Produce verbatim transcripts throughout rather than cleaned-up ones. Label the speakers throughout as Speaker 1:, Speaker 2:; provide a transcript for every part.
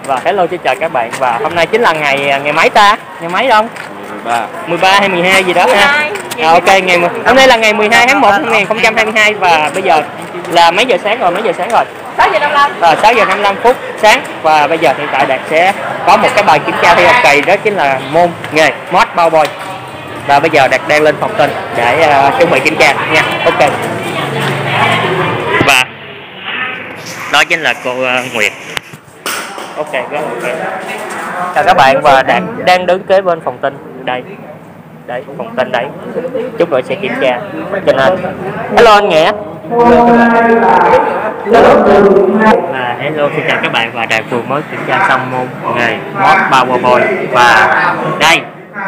Speaker 1: Và hello xin chào các bạn, và hôm nay chính là ngày ngày mấy ta? Ngày mấy không?
Speaker 2: mười ba.
Speaker 1: mười ba hay mười hai gì đó ha. À, ok, ngày hôm nay là ngày mười hai tháng một năm hai nghìn không trăm hai mươi hai và bây giờ là mấy giờ sáng rồi? Mấy giờ sáng rồi?
Speaker 3: sáu giờ năm mươi lăm.
Speaker 1: Ờ, sáu giờ năm mươi lăm phút sáng và bây giờ hiện tại Đạt sẽ có một cái bài kiểm tra thi học kỳ, đó chính là môn nghề mod bao bôi. Và bây giờ Đạt đang lên phòng tin để uh, chuẩn bị kiểm tra nha. Ok. Và đó chính là cô uh, Nguyệt. Ok, rất ok. Chào các bạn, và Đạt đang đứng kế bên phòng tin đây. Đấy, phòng tin đấy. Chút nữa sẽ kiểm tra. Cho nên hello anh Nghĩa. À, hello xin chào các bạn, và Đạt vừa mới kiểm tra xong môn nghề mod PowerPoint và đây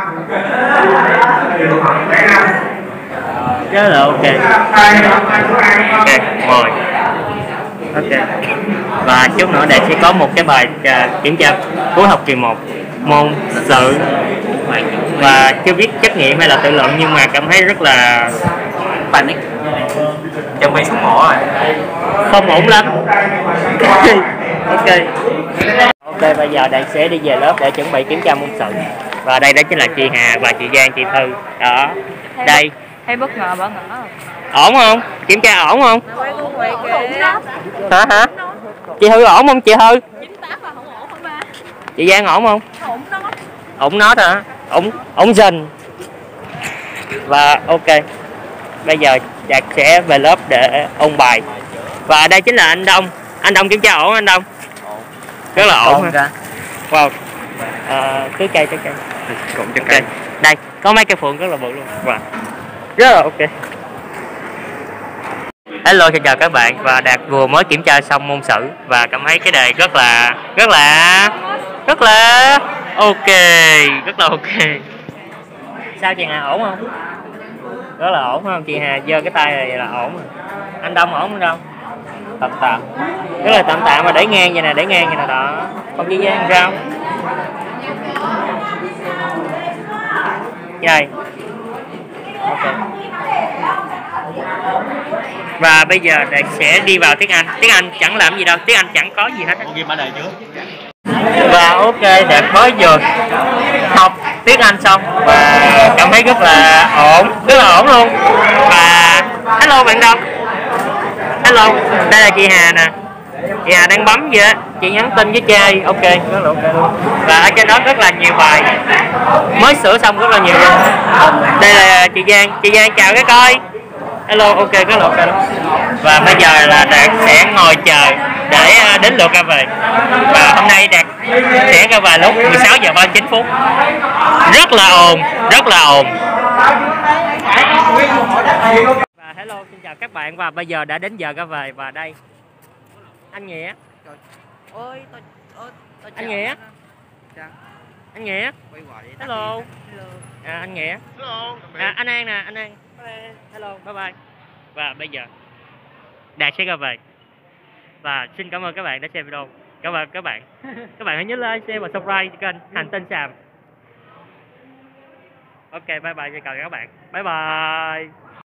Speaker 1: rất là ok. Ok, mời. Ok. Và chút nữa Đạt sẽ có một cái bài uh, kiểm tra cuối học kỳ một môn sử và chưa biết trắc nghiệm hay là tự luận, nhưng mà cảm thấy rất là
Speaker 2: Panic. Chuẩn bị xuống mổ rồi.
Speaker 1: không ổn lắm. Ok. Ok, bây giờ Đạt sẽ đi về lớp để chuẩn bị kiểm tra môn sử. Và đây đó chính là chị Hà và chị Giang, chị Thư. Đó. Đây.
Speaker 3: Hay bất ngờ bỡ ngỡ.
Speaker 1: Ổn không? Kiểm tra ổn không? Hả hả? Chị Thư ổn không chị Thư? Chị Giang ổn không?
Speaker 3: Ổn nó.
Speaker 1: Ổn nó hả? Ổn ổn dần. Và ok. Bây giờ Đạt sẽ về lớp để ôn bài. Và đây chính là anh Đông. Anh Đông kiểm tra ổn anh Đông?
Speaker 2: Ổn.
Speaker 1: Rất là ổn ha. Wow. À, tưới cây tưới cây.
Speaker 2: Cũng cho cây.
Speaker 1: Đây, có mấy cây phượng rất là bự luôn. Wow. Rất là ok. Hello xin chào các bạn, và Đạt vừa mới kiểm tra xong môn sử và cảm thấy cái đề rất là rất là rất là ok, rất là ok. Sao chị Hà ổn không? Rất là ổn không? Chị Hà giơ cái tay này là ổn rồi. Anh Đông ổn không Đông? Tạm tạm. Rất là tạm tạm mà để ngang vậy nè, để ngang vậy nè đó. Còn chị Giang sao? Đây. Ok. Và bây giờ Đạt sẽ đi vào tiếng Anh. Tiếng Anh chẳng làm gì đâu, tiếng Anh chẳng có gì hết.
Speaker 2: Ghi mã đề trước.
Speaker 1: Và ok, Đạt mới vừa học tiếng Anh xong và cảm thấy rất là ổn, rất là ổn luôn. Và hello bạn Đông. Hello, đây là chị Hà nè. Chị Hà đang bấm gì á, chị nhắn tin với chơi. Ok, rất là ok luôn. Và ở trên đó rất là nhiều bài mới sửa xong rất là nhiều luôn. Đây là chị Giang, chị Giang chào cái coi. Hello, ok, rất là ok luôn. Và bây giờ là Đạt sẽ ngồi chờ để đến lượt ra về. Và hôm nay Đạt sẽ ra về lúc mười sáu giờ ba mươi chín phút. Rất là ồn, rất là ồn. Và hello, xin chào các bạn, và bây giờ đã đến giờ ra về. Và đây anh Nghĩa.
Speaker 3: Ôi, tôi, tôi, tôi
Speaker 1: Anh Nghĩa. Anh Nghĩa. Hello. À, anh Nghĩa. À, anh An nè, anh An. Hello, bye bye. Và bây giờ Đạt sẽ ra về. Và xin cảm ơn các bạn đã xem video. Cảm ơn các bạn. Các bạn hãy nhớ like, share và subscribe kênh Hành Tinh Xàm. Ok, bye bye, chào các bạn. Bye bye.